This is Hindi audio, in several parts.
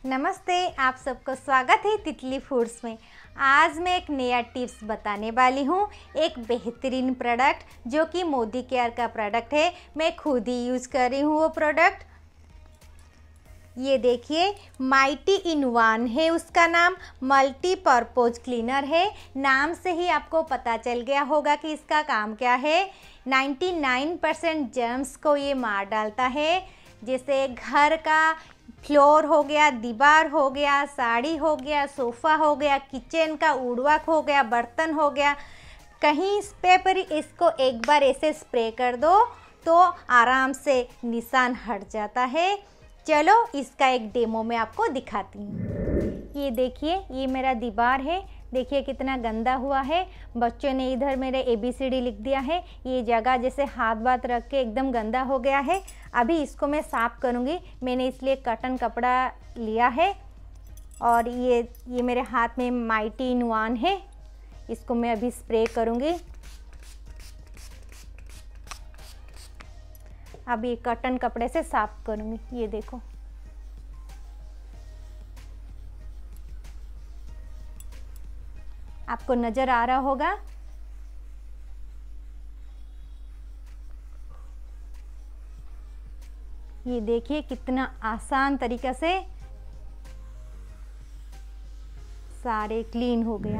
नमस्ते, आप सबको स्वागत है तितली फूड्स में। आज मैं एक नया टिप्स बताने वाली हूँ, एक बेहतरीन प्रोडक्ट जो कि मोदी केयर का प्रोडक्ट है। मैं खुद ही यूज़ कर रही हूँ वो प्रोडक्ट। ये देखिए, माइटी इन वन है उसका नाम, मल्टीपर्पज़ क्लीनर है। नाम से ही आपको पता चल गया होगा कि इसका काम क्या है। 99% जर्म्स को ये मार डालता है, जैसे घर का फ्लोर हो गया, दीवार हो गया, साड़ी हो गया, सोफ़ा हो गया, किचन का उड़वाक हो गया, बर्तन हो गया, कहीं पे पर इसको एक बार ऐसे स्प्रे कर दो तो आराम से निशान हट जाता है। चलो इसका एक डेमो मैं आपको दिखाती हूँ। ये देखिए, ये मेरा दीवार है, देखिए कितना गंदा हुआ है। बच्चों ने इधर मेरे ABCD लिख दिया है। ये जगह जैसे हाथ बात रख के एकदम गंदा हो गया है। अभी इसको मैं साफ़ करूँगी। मैंने इसलिए कॉटन कपड़ा लिया है और ये मेरे हाथ में माइटी इन वन है। इसको मैं अभी स्प्रे करूँगी। अब ये कॉटन कपड़े से साफ़ करूँगी। ये देखो, आपको नज़र आ रहा होगा। ये देखिए कितना आसान तरीक़े से सारे क्लीन हो गया।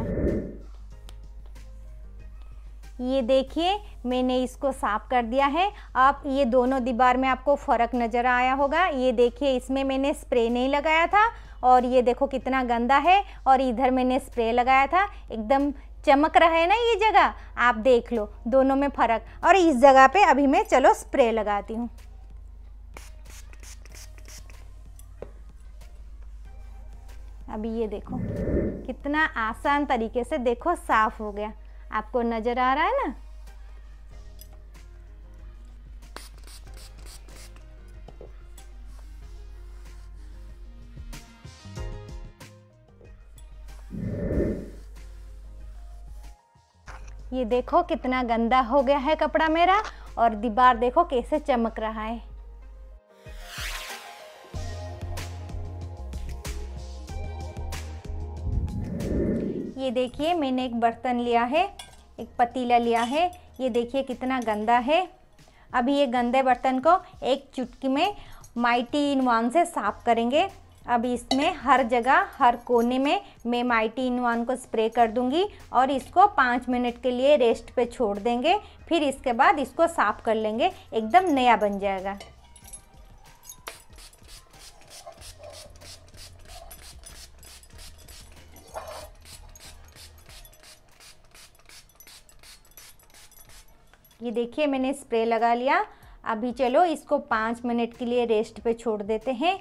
ये देखिए, मैंने इसको साफ़ कर दिया है। अब ये दोनों दीवार में आपको फ़र्क नज़र आया होगा। ये देखिए, इसमें मैंने स्प्रे नहीं लगाया था और ये देखो कितना गंदा है, और इधर मैंने स्प्रे लगाया था, एकदम चमक रहा है ना ये जगह। आप देख लो दोनों में फ़र्क। और इस जगह पे अभी मैं चलो स्प्रे लगाती हूँ। अभी ये देखो कितना आसान तरीके से देखो साफ़ हो गया। आपको नज़र आ रहा है ना। ये देखो कितना गंदा हो गया है कपड़ा मेरा, और दीवार देखो कैसे चमक रहा है। ये देखिए, मैंने एक बर्तन लिया है, एक पतीला लिया है। ये देखिए कितना गंदा है। अभी ये गंदे बर्तन को एक चुटकी में माइटी इन वन से साफ़ करेंगे। अब इसमें हर जगह, हर कोने में मैं माइटी इन वन को स्प्रे कर दूंगी और इसको 5 मिनट के लिए रेस्ट पे छोड़ देंगे। फिर इसके बाद इसको साफ़ कर लेंगे, एकदम नया बन जाएगा। ये देखिए, मैंने स्प्रे लगा लिया। अभी चलो इसको 5 मिनट के लिए रेस्ट पे छोड़ देते हैं।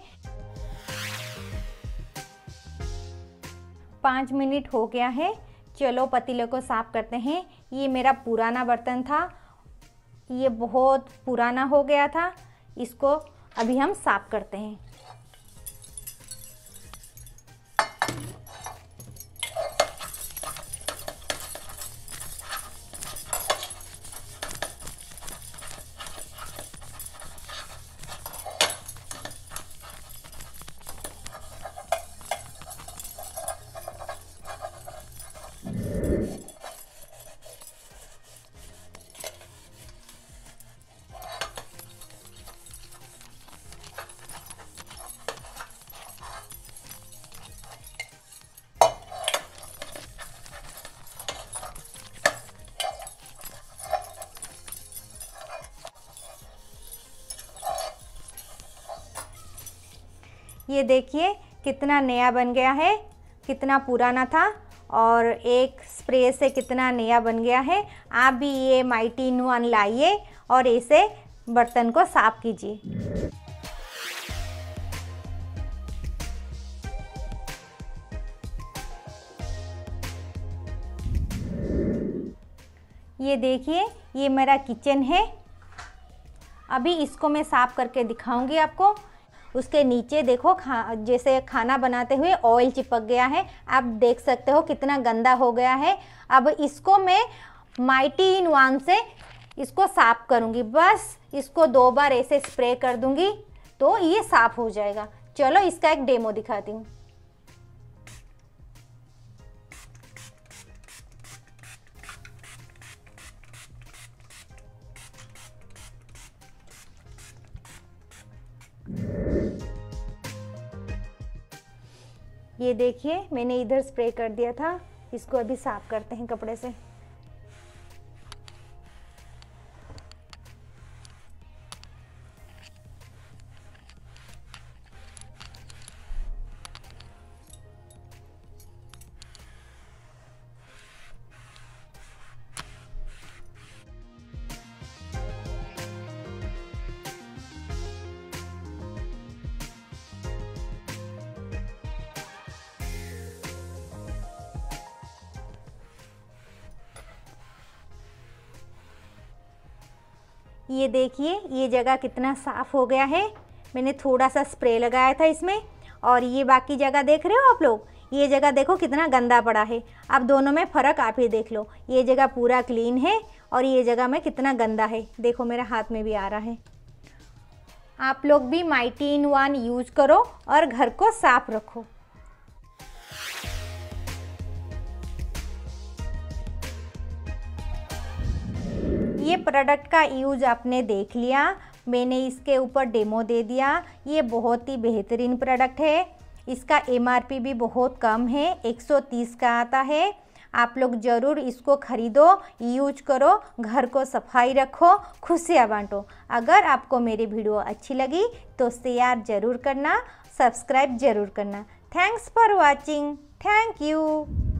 5 मिनट हो गया है। चलो पतीले को साफ़ करते हैं। ये मेरा पुराना बर्तन था, ये बहुत पुराना हो गया था। इसको अभी हम साफ़ करते हैं। ये देखिए कितना नया बन गया है, कितना पुराना था और एक स्प्रे से कितना नया बन गया है। आप भी ये माइटी इन वन लाइए और ऐसे बर्तन को साफ़ कीजिए। ये देखिए, ये मेरा किचन है। अभी इसको मैं साफ़ करके दिखाऊंगी आपको। उसके नीचे देखो जैसे खाना बनाते हुए ऑयल चिपक गया है। आप देख सकते हो कितना गंदा हो गया है। अब इसको मैं माइटी इन वन से इसको साफ़ करूँगी। बस इसको 2 बार ऐसे स्प्रे कर दूँगी तो ये साफ़ हो जाएगा। चलो इसका एक डेमो दिखाती हूँ। ये देखिए मैंने इधर स्प्रे कर दिया था, इसको अभी साफ करते हैं कपड़े से। ये देखिए ये जगह कितना साफ हो गया है। मैंने थोड़ा सा स्प्रे लगाया था इसमें, और ये बाकी जगह देख रहे हो आप लोग, ये जगह देखो कितना गंदा पड़ा है। अब दोनों में फ़र्क आप ही देख लो, ये जगह पूरा क्लीन है और ये जगह में कितना गंदा है। देखो मेरे हाथ में भी आ रहा है। आप लोग भी माइटी इन वन यूज करो और घर को साफ रखो। ये प्रोडक्ट का यूज आपने देख लिया, मैंने इसके ऊपर डेमो दे दिया। ये बहुत ही बेहतरीन प्रोडक्ट है। इसका MRP भी बहुत कम है, 130 का आता है। आप लोग ज़रूर इसको ख़रीदो, यूज करो, घर को सफाई रखो, खुशियाँ बांटो। अगर आपको मेरी वीडियो अच्छी लगी तो शेयर ज़रूर करना, सब्सक्राइब ज़रूर करना। Thanks for watching. Thank you.